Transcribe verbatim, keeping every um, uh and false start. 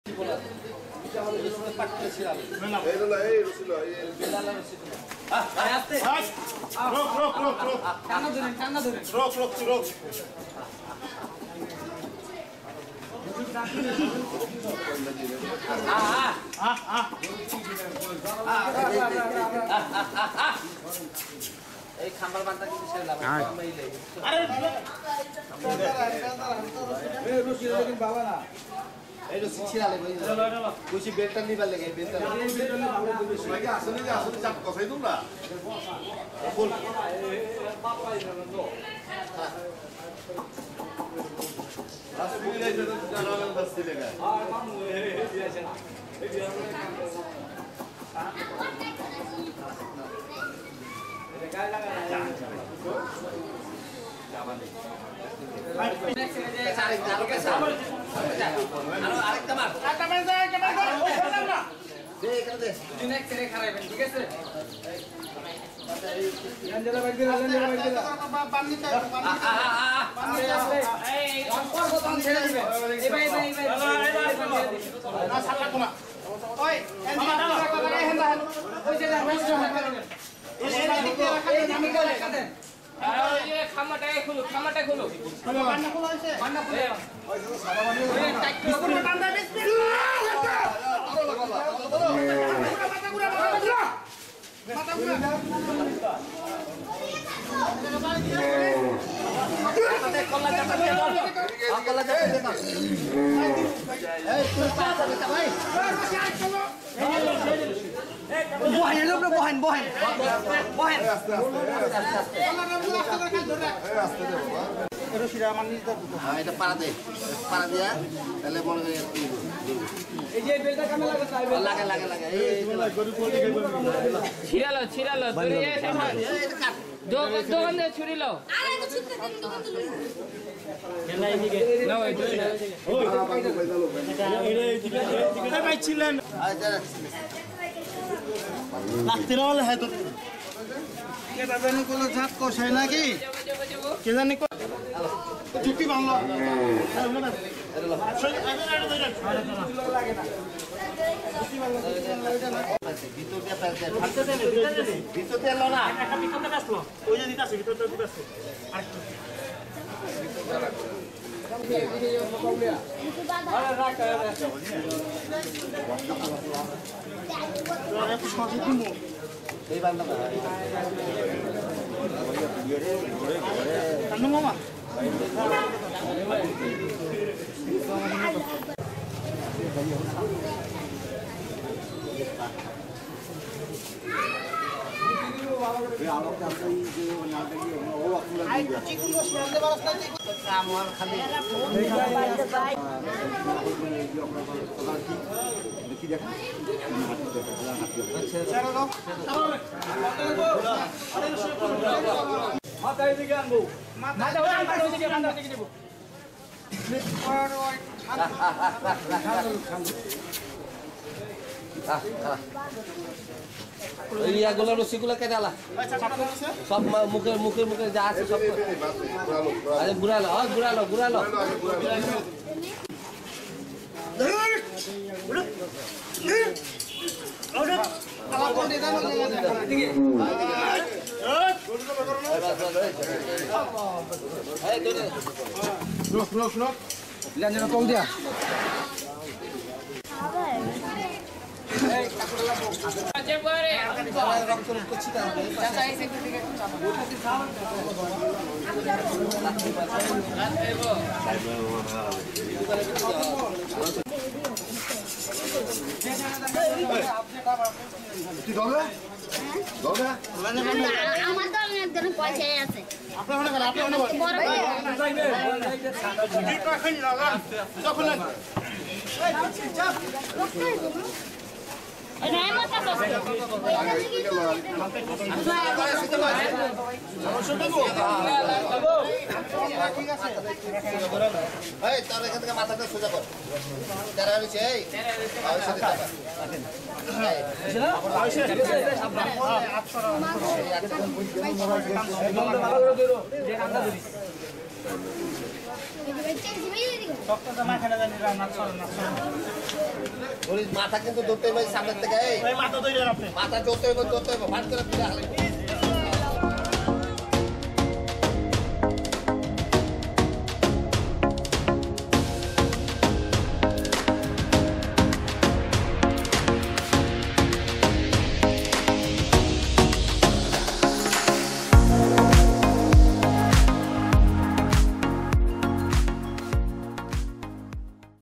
এই খাম্বার বান্দা কিন্তু সে লাভ কমাইলে আরে এই রশি দেখেন বাবা না এই রশি ছিড়ালে ভাই চলো চলো কইছি বেলটা নিবার লাগে বেলটা এই বেলটা ভালো দিবে সবাই আসলে যে আসলে চাপ কথাই তোমরা বল বাবা ইরান তো রাস মিলে যে জানালেন বাস দিলেগা আর মামু এই দিয়েছেন এই দিয়ে গায় লাগা যাবানে আরেকটা মার আরেকটা মার যায় ক্যামেরা কর ওই করলাম না দে এখানে দে তুই নেক্সট রে খারাইবেন ঠিক আছে গঞ্জলা বাইক দিলা গঞ্জলা বাইক দিলা পানি চাই পানি পানি আছে এই অপর বোতল ছেড়ে দিবে এই ভাই ভাই ভাই না ছাড়লা কোনা ওই এন্ড লাগাই হেন ওই যে রেস্ট করবেন এই দিক দিয়ে রাখা দেন আমি করে রাখা দেন আরে এই খামাটা খুলো খামাটা খুলো খুলো বান্না খুলো হইছে বান্না খুলো ওই যে সাদা বানি ওই টাইট করে বান্না বিসমিল্লাহ আরো লাগা মাথা ঘুরা মাথা ঘুরা মাথা ঘুরা মাথা কল্লা চাপা দে কল্লা চাপা দে এই তুই পাছা দে ভাই বহেন লোক বহেন বহেন বহেন আস্তে আস্তে আস্তে দে বাবা এর শিরা আমার নিজ দাও হ্যাঁ এটা পাড়া দে পাড়া দিয়া তাহলে মনে করে এই যে বেলটা কামে লাগে লাগে লাগে লাগে এই গরু কোল দিকে ছিড়ালো ছিড়ালো ধরে এই সামান দোকান দোকান দে ছুরিলো আরে তো ছুটতে দিন দোকান তো কেন এইদিকে না ওই ওই এটা এইদিকে এইদিকে ভাই ছিলেন আচ্ছা লাগতে রলে হয় তো কে দাদানি কোন জাত কষায় নাকি কে জানি চুটি বাংলা লাগে না ভিতরতে পারতে ভিতরতে এলো না একটা ভিতরতে আসলো ওই যে দিতে আছে ভিতরতে দিতে আছে আরেকটু আরে রাখ আরে একটু সহজে তুমি এই বান্দা কানু মামা মাথায় দিকে আনবো মাথা ওই মাথা ওই দিকে আনবো দিকে দেব আর ওই ওই ইয়াগুলো রসিগুলো কেটে আলা সব মুখে মুখে মুখে যা আছে সব আরে গুড়ালো ও গুড়ালো গুড়ালো কল দিয়া আমার তো একজন পয়সা আছে মাথাটা সোজা কর তারা হচ্ছে সপ্তাহ মাখানা জানি রান্না মাথা কিন্তু ধরতে হবে সামনের থেকে। মাথা ধরে আপনি মাথা ধরতে হবে ধরতে হবে ভাট করে